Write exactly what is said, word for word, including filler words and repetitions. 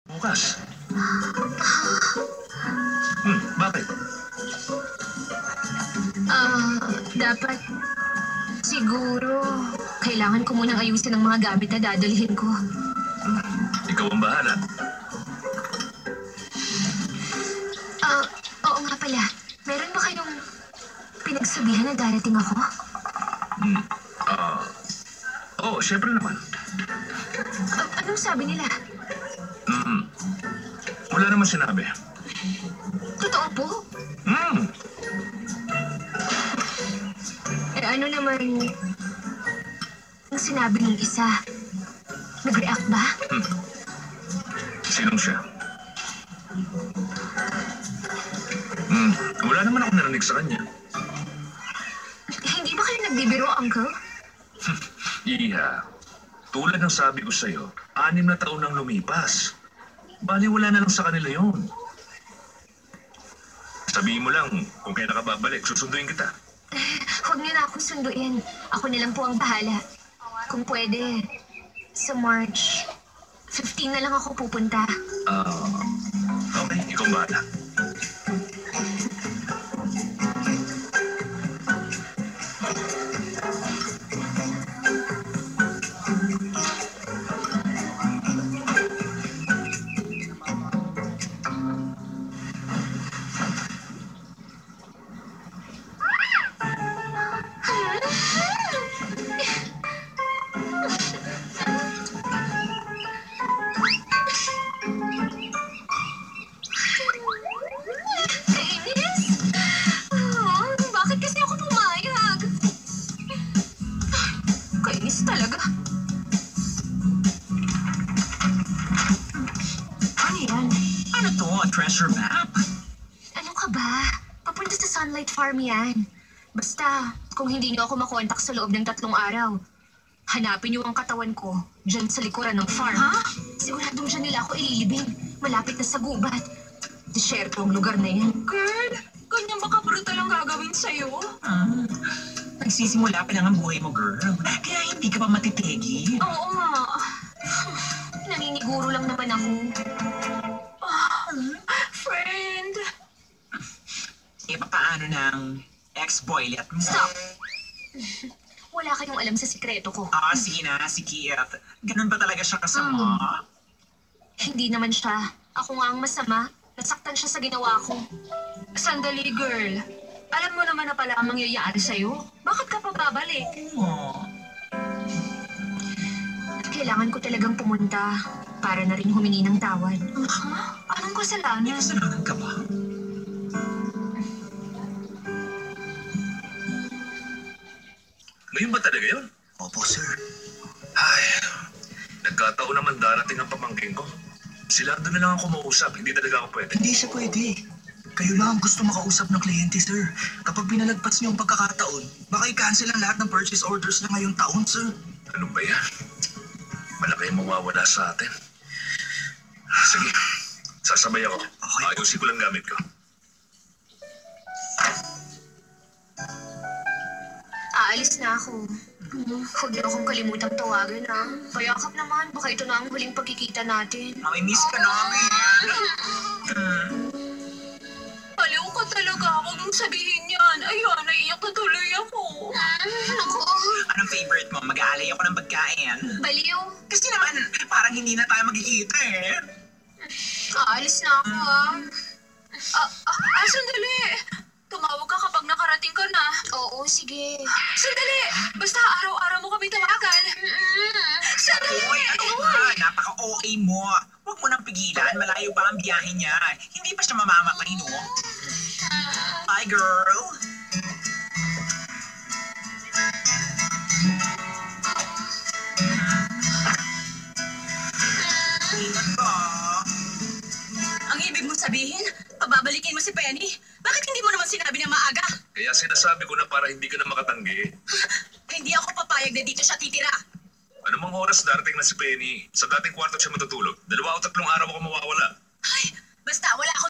Bukas. Hmm, bakit? Ah, dapat siguro kailangan ko munang ayusin ang mga gamit na dadalhin ko. Ikaw ang bahala. Ah, oo nga pala. Meron ba kayong pinagsabihan na darating ako? Hmm. Ah. Oo, syempre naman. A- anong sabi nila? Hmm. Wala naman sinabi. Totoo po? Hmm. Eh ano naman ang sinabi ng isa? Nag-react ba? Hmm. Sinong siya? Hmm. Wala naman ako narinig sa kanya. Hindi ba kayo nagbibiro, Uncle? Iha. Tulad ng sabi ko sa'yo, anim na taon nang lumipas. Bali, wala na lang sa kanila yon. Sabihin mo lang, kung kailan ka babalik, susunduin kita. Huwag niyo na akong sunduin. Ako na lang po ang bahala. Kung pwede, sa March fifteen na lang ako pupunta. Ah, okay, ikaw ang bahala. Kainis! Ah, bakit kasi ako pumayag? Kainis talaga. Ano yan? Ano to? A treasure map? Ano ka ba? Papunta sa Sunlight Farm yan. Basta, kung hindi niyo ako makontak sa loob ng tatlong araw, hanapin niyo ang katawan ko dyan sa likuran ng farm. Ha? Siguradong dyan nila ako ililibing. Malapit na sa gubat. Disyerto ang lugar na yan. Girl, ganyan baka brutal ang gagawin sa'yo? Ah, nagsisimula pa lang ang buhay mo, girl. Kaya hindi ka pa matitegi. Oo nga. Naniniguro lang naman ako. Friend. E paano ng ex-boylet mo? Stop! Wala kayong alam sa sikreto ko. Ah, sige na, si Keith. Ganun ba talaga siya kasama? Hindi naman siya. Ako nga ang masama. Nasaktan siya sa ginawa ko. Sandali, girl. Alam mo naman na pala ang mangyayari sa'yo. Bakit ka pa babalik? Oo. Kailangan ko talagang pumunta para na rin humingi ng tawad. Ha? Anong May kasalanan? kasalanan ka ba? Ngayon ba talaga yun? Opo, sir. Ay, nagkataon naman darating ang pamangkin ko. Sila doon na lang ako mausap, hindi talaga ako pwede. Hindi siya pwede. Kayo lang ang gusto makausap ng kliyente, sir. Kapag pinalagpas niyo ang pagkakataon, baka i-cancel ang lahat ng purchase orders na ngayong taon, sir. Ano ba yan? Malaki ang mawawala sa atin. Sige, sasabay ako. Okay. Ayusin ko lang gamit ko. Aalis na ako. Huwag niyo akong kalimutang tawagan, ha? Payakap naman, baka ito na ang huling pagkikita natin. Mamimiss ka namin. Hmm. Baliw ka talaga. Huwag mong sabihin yan. Ayun, naiyak na tuloy ako. Naku, Anong favorite mo? Mag-aalay ako ng pagkain. baliw. Kasi naman, parang hindi na tayo magkikita eh. Aalis na ako, ha? Ah, ah, ah, sandali. Tumawag ka kapag nakarating ka na. Oo, sige. Sandali. Basta araw-araw mo kami tawagan. Sandali. Uy, ano ba? Napaka-O A mo. Huwag mo nang pigilan. Malayo pa ang biyahe niya. Hindi pa siya mamamatay, no? Hi, girl. Ingat ka. Ang ibig mo sabihin, pababalikin mo si Penny. Bakit hindi mo naman sinabi na maaga? Kaya sinasabi ko na para hindi ka na makatanggi. Hindi ako papayag na dito siya titira. Ano mang oras darating na si Penny? Sa dating kwarto siya matutulog. Dalawa o tatlong araw ako mawawala. Ay, basta wala ako